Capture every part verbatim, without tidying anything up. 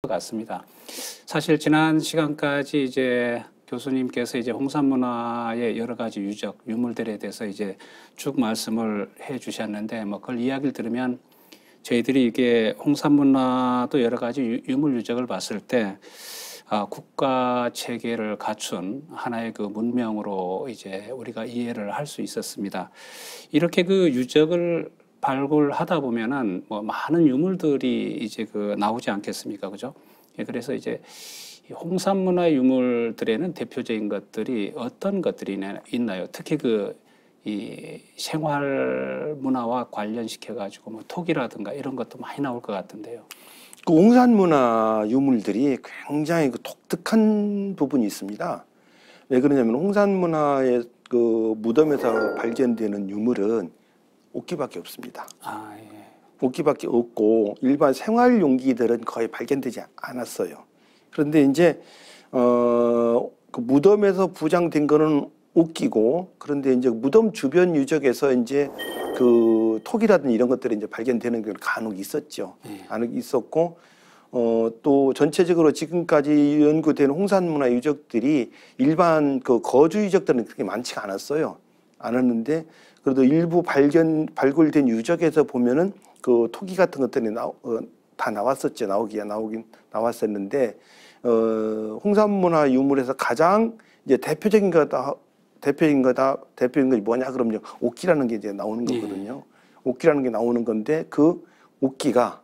것 같습니다. 사실 지난 시간까지 이제 교수님께서 이제 홍산 문화의 여러 가지 유적, 유물들에 대해서 이제 쭉 말씀을 해 주셨는데, 뭐 그걸 이야기를 들으면 저희들이 이게 홍산 문화도 여러 가지 유물 유적을 봤을 때 아, 국가 체계를 갖춘 하나의 그 문명으로 이제 우리가 이해를 할 수 있었습니다. 이렇게 그 유적을 발굴하다 보면은 뭐 많은 유물들이 이제 그 나오지 않겠습니까, 그죠? 예, 그래서 이제 홍산 문화 유물들에는 대표적인 것들이 어떤 것들이 있나요? 특히 그 이 생활 문화와 관련시켜 가지고 뭐 톡이라든가 이런 것도 많이 나올 것 같은데요. 그 홍산 문화 유물들이 굉장히 그 독특한 부분이 있습니다. 왜 그러냐면 홍산 문화의 그 무덤에서 발견되는 유물은 옥기밖에 없습니다. 아, 예. 옥기밖에 없고 일반 생활 용기들은 거의 발견되지 않았어요. 그런데 이제 어, 그 무덤에서 부장된 거는 옥기고, 그런데 이제 무덤 주변 유적에서 이제 그 톡이라든지 이런 것들이 이제 발견되는 게 간혹 있었죠. 네. 간혹 있었고, 어, 또 전체적으로 지금까지 연구된 홍산 문화 유적들이 일반 그 거주 유적들은 그렇게 많지가 않았어요. 않았는데, 그래도 일부 발견, 발굴된 유적에서 보면은 그 토기 같은 것들이 나, 어, 다 나왔었죠. 나오기야 나오긴 나왔었는데, 어, 홍산 문화 유물에서 가장 이제 대표적인 거다, 대표적인 거다, 대표적인 것이 뭐냐 그러면 옥기라는 게 이제 나오는 거거든요. 네. 옥기라는 게 나오는 건데 그 옥기가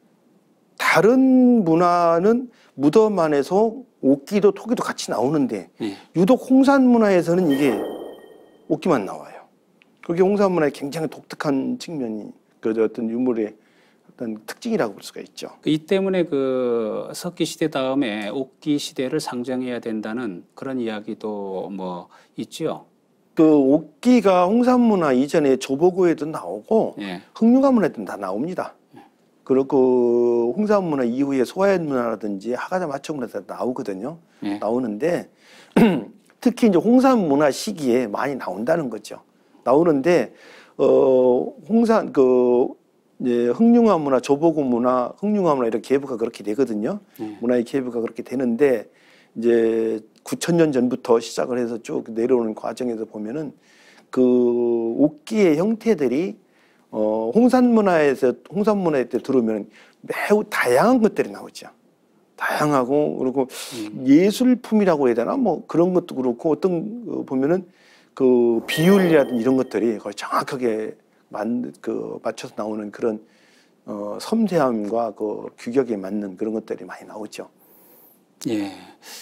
다른 문화는 무덤 안에서 옥기도 토기도 같이 나오는데 네. 유독 홍산 문화에서는 이게 옥기만 나와요. 그게 홍산 문화의 굉장히 독특한 측면이 그 어떤 유물의 어떤 특징이라고 볼 수가 있죠. 이 때문에 그 석기 시대 다음에 옥기 시대를 상정해야 된다는 그런 이야기도 뭐 있죠. 그 옥기가 홍산 문화 이전에 조보고에도 나오고 예. 흥룡화 문화에도 다 나옵니다. 예. 그리고 홍산 문화 이후에 소화연 문화라든지 하가자 마초 문화도 나오거든요. 예. 나오는데 특히 이제 홍산 문화 시기에 많이 나온다는 거죠. 나오는데 어 홍산 그 이제 흥룡화 문화, 조보고 문화, 흥룡화 문화 이렇게 계보가 그렇게 되거든요. 네. 문화의 계보가 그렇게 되는데 이제 구천 년 전부터 시작을 해서 쭉 내려오는 과정에서 보면은 그 옥기의 형태들이 어 홍산 문화에서 홍산 문화에 때 들어오면 매우 다양한 것들이 나오죠. 다양하고 그리고 음. 예술품이라고 해야 되나 뭐 그런 것도 그렇고 어떤 거 보면은 그 비율이라든지 이런 것들이 거의 정확하게 만, 그, 맞춰서 나오는 그런, 어, 섬세함과 그 규격에 맞는 그런 것들이 많이 나오죠. 예.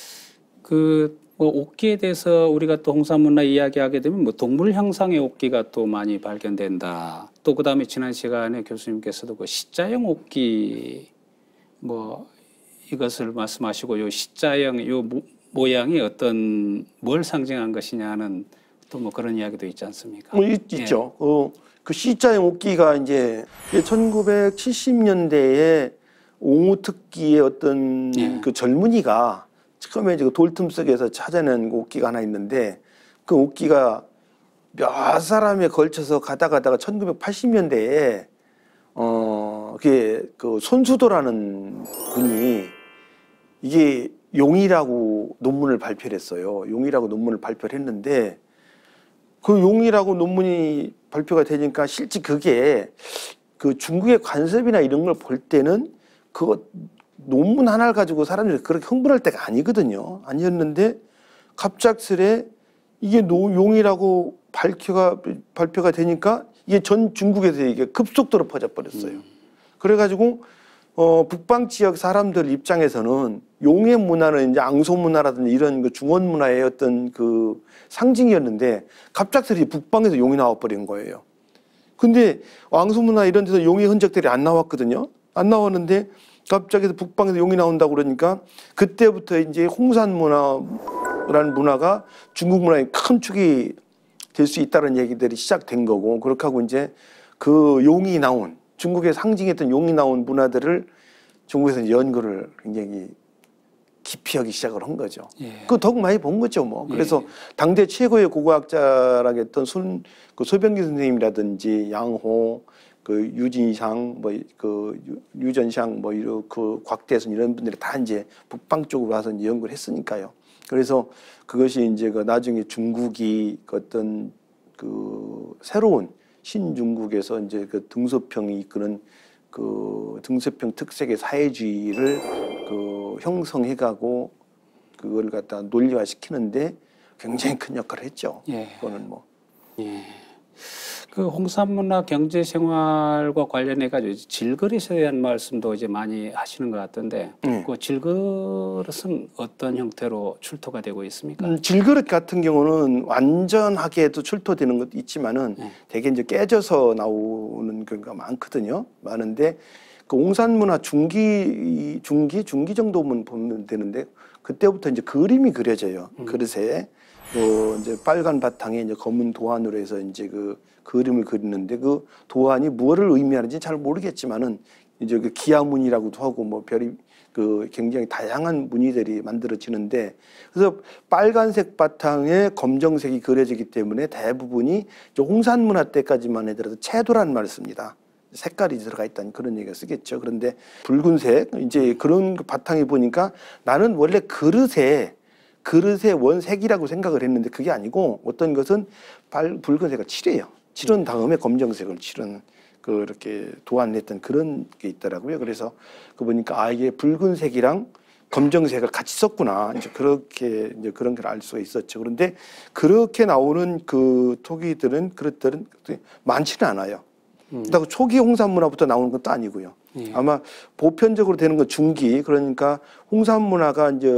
그, 뭐, 옥기에 대해서 우리가 또 홍산 문화 이야기하게 되면 뭐, 동물 형상의 옥기가 또 많이 발견된다. 또 그 다음에 지난 시간에 교수님께서도 그 시자형 옥기, 뭐, 이것을 말씀하시고, 요 시자형, 요 모, 모양이 어떤, 뭘 상징한 것이냐는 또 뭐 그런 이야기도 있지 않습니까? 뭐, 있, 예. 있죠. 어. 그 C자형 옥기가 이제 천구백칠십 년대에 옹우특기의 어떤 예. 그 젊은이가 처음에 이제 돌틈 속에서 찾아낸 옥기가 하나 있는데 그 옥기가 몇 사람에 걸쳐서 가다 가다가 천구백팔십 년대에 어, 그게 그 손수도라는 분이 이게 용이라고 논문을 발표를 했어요. 용이라고 논문을 발표를 했는데 그 용이라고 논문이 발표가 되니까 실제 그게 그 중국의 관습이나 이런 걸 볼 때는 그거 논문 하나를 가지고 사람들이 그렇게 흥분할 때가 아니거든요. 아니었는데 갑작스레 이게 노, 용이라고 발표가, 발표가 되니까 이게 전 중국에서 이게 급속도로 퍼져버렸어요. 음. 그래가지고 어, 북방 지역 사람들 입장에서는 용의 문화는 이제 앙소 문화라든지 이런 그 중원 문화의 어떤 그 상징이었는데 갑작스레 북방에서 용이 나와버린 거예요. 근데 앙소 문화 이런 데서 용의 흔적들이 안 나왔거든요. 안 나왔는데 갑자기 북방에서 용이 나온다고 그러니까 그때부터 이제 홍산 문화라는 문화가 중국 문화의 큰 축이 될 수 있다는 얘기들이 시작된 거고 그렇게 하고 이제 그 용이 나온 중국의 상징했던 용이 나온 문화들을 중국에서 연구를 굉장히 깊이 하기 시작을 한 거죠. 예. 그 덕 많이 본 거죠, 뭐. 그래서 예. 당대 최고의 고고학자라고 했던 손, 그 소병기 선생님이라든지 양호, 그 유진상 뭐 그 유전상 뭐 이런 그 곽대순 이런 분들이 다 이제 북방 쪽으로 와서 이제 연구를 했으니까요. 그래서 그것이 이제 그 나중에 중국이 그 어떤 그 새로운 신중국에서 이제 그 등소평이 이끄는 그 등소평 특색의 사회주의를 그 형성해가고 그걸 갖다 논리화시키는데 굉장히 큰 역할을 했죠. 예. 그거는 뭐. 예. 그 홍산문화 경제생활과 관련해 가지고 질그릇에 대한 말씀도 이제 많이 하시는 것 같던데, 예. 그 질그릇은 어떤 형태로 출토가 되고 있습니까? 음, 질그릇 같은 경우는 완전하게도 출토되는 것도 있지만은 예. 되게 이제 깨져서 나오는 경우가 많거든요. 많은데 그 홍산문화 중기 중기 중기 정도면 보면 되는데 그때부터 이제 그림이 그려져요. 음. 그릇에 뭐 이제 빨간 바탕에 이제 검은 도안으로 해서 이제 그 그림을 그리는데 그 도안이 무엇을 의미하는지 잘 모르겠지만은 이제 그 기아문이라고도 하고 뭐 별이 그 굉장히 다양한 무늬들이 만들어지는데 그래서 빨간색 바탕에 검정색이 그려지기 때문에 대부분이 홍산문화 때까지만 해더라도 채도라는 말을 씁니다. 색깔이 들어가 있다는 그런 얘기가 쓰겠죠. 그런데 붉은색 이제 그런 바탕에 보니까 나는 원래 그릇에 그릇의 원색이라고 생각을 했는데 그게 아니고 어떤 것은 빨, 붉은색을 칠해요. 칠한 다음에 검정색을 칠한 그렇게 도안했던 그런 게 있더라고요. 그래서 그 보니까 아 이게 붉은색이랑 검정색을 같이 썼구나. 이제 그렇게 이제 그런 걸 알 수가 있었죠. 그런데 그렇게 나오는 그 토기들은 그릇들은 많지는 않아요. 음. 그렇다고 초기 홍산문화부터 나오는 것도 아니고요. 예. 아마 보편적으로 되는 건 중기 그러니까 홍산문화가 이제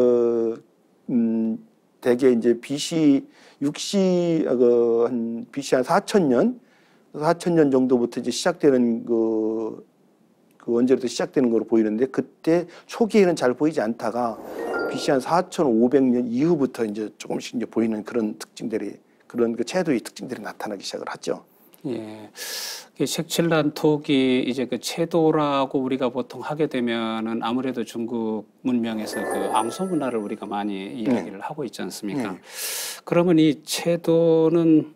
음 대개 이제 비씨 육씨 그한 비씨 한 사천 년 사천 년 정도부터 이제 시작되는 그, 그 언제부터 시작되는 거로 보이는데 그때 초기에는 잘 보이지 않다가 비씨 한 사천오백 년 이후부터 이제 조금씩 이제 보이는 그런 특징들이 그런 그 채도의 특징들이 나타나기 시작을 하죠. 예. 그 색칠난 톡이 이제 그 채도라고 우리가 보통 하게 되면은 아무래도 중국 문명에서 그 앙소 문화를 우리가 많이 이야기를 네. 하고 있지 않습니까? 네. 그러면 이 채도는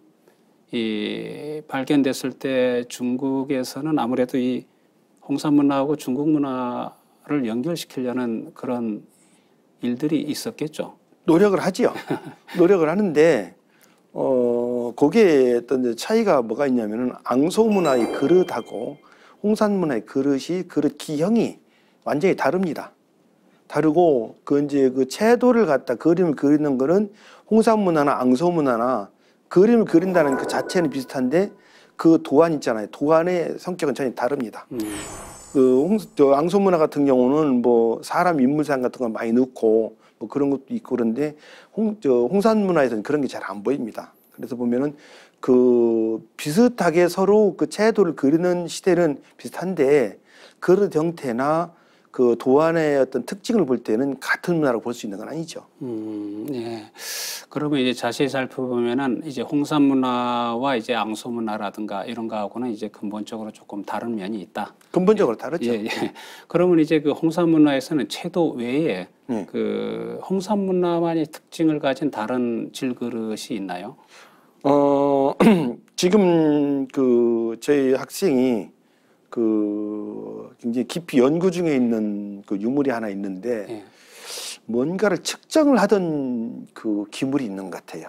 이 발견됐을 때 중국에서는 아무래도 이 홍산 문화하고 중국 문화를 연결시키려는 그런 일들이 있었겠죠. 노력을 하지요. 노력을 하는데 어 거기에 어떤 차이가 뭐가 있냐면은 앙소 문화의 그릇하고 홍산 문화의 그릇이 그릇 기형이 완전히 다릅니다. 다르고 그 이제 그 채도를 갖다 그림을 그리는 거는 홍산 문화나 앙소 문화나 그림을 그린다는 그 자체는 비슷한데 그 도안 있잖아요. 도안의 성격은 전혀 다릅니다. 음. 그 홍, 저 앙소 문화 같은 경우는 뭐 사람 인물상 같은 거 많이 넣고 뭐 그런 것도 있고 그런데 홍, 저 홍산 문화에서는 그런 게 잘 안 보입니다. 그래서 보면은 그 비슷하게 서로 그 채도를 그리는 시대는 비슷한데 그릇 형태나 그 도안의 어떤 특징을 볼 때는 같은 문화라고 볼 수 있는 건 아니죠. 음, 예. 그러면 이제 자세히 살펴보면은 이제 홍산 문화와 이제 앙소 문화라든가 이런 거하고는 이제 근본적으로 조금 다른 면이 있다. 근본적으로 다르죠. 예, 예. 그러면 이제 그 홍산 문화에서는 채도 외에 예. 그 홍산 문화만의 특징을 가진 다른 질그릇이 있나요? 어, 지금 그 저희 학생이 그 굉장히 깊이 연구 중에 있는 그 유물이 하나 있는데 예. 뭔가를 측정을 하던 그 기물이 있는 것 같아요.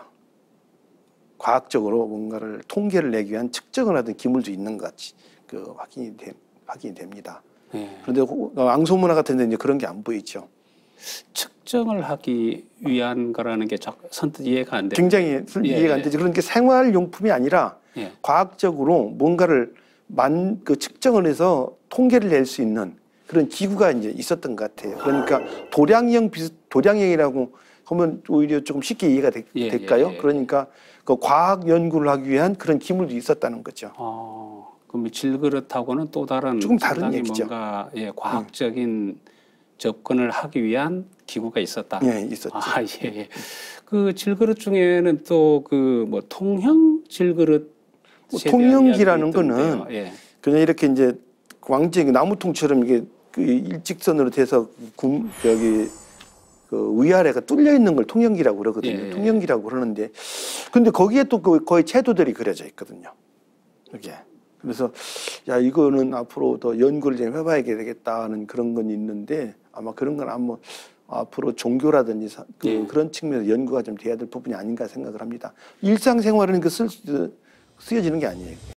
과학적으로 뭔가를 통계를 내기 위한 측정을 하던 기물도 있는 것 같이 그 확인이 돼, 확인이 됩니다. 예. 그런데 앙소 문화 같은 데 이제 그런 게 안 보이죠. 측정을 하기 위한 거라는 게 선뜻 이해가 안 돼요. 굉장히 예, 이해가 안 예. 되죠. 그러니까 생활용품이 아니라 예. 과학적으로 뭔가를 만, 그 측정을 해서 통계를 낼 수 있는 그런 기구가 이제 있었던 것 같아요. 그러니까 도량형 비슷, 도량형이라고 하면 오히려 조금 쉽게 이해가 되, 예, 될까요? 예, 예. 그러니까 그 과학 연구를 하기 위한 그런 기물도 있었다는 거죠. 어, 그럼 질그릇하고는 또 다른 조금 다른 상당히 얘기죠. 뭔가 예, 과학적인 접근을 하기 위한 기구가 있었다. 예, 있었죠. 아, 예, 예. 그 질그릇 중에는 또 그 뭐 통형 질그릇 뭐 통형기라는 거는 예. 그냥 이렇게 이제 왕정 나무통처럼 이게 그 일직선으로 돼서 구, 여기 그 위아래가 뚫려 있는 걸 통형기라고 그러거든요. 예, 예. 통형기라고 그러는데 근데 거기에 또 그 거의 채도들이 그려져 있거든요. 이게 그래서 야 이거는 앞으로 더 연구를 좀 해봐야 되겠다는 그런 건 있는데 아마 그런 건 아마 앞으로 종교라든지 사, 그, 네. 그런 측면에서 연구가 좀 돼야 될 부분이 아닌가 생각을 합니다. 일상생활은 그 쓸, 쓰여지는 게 아니에요.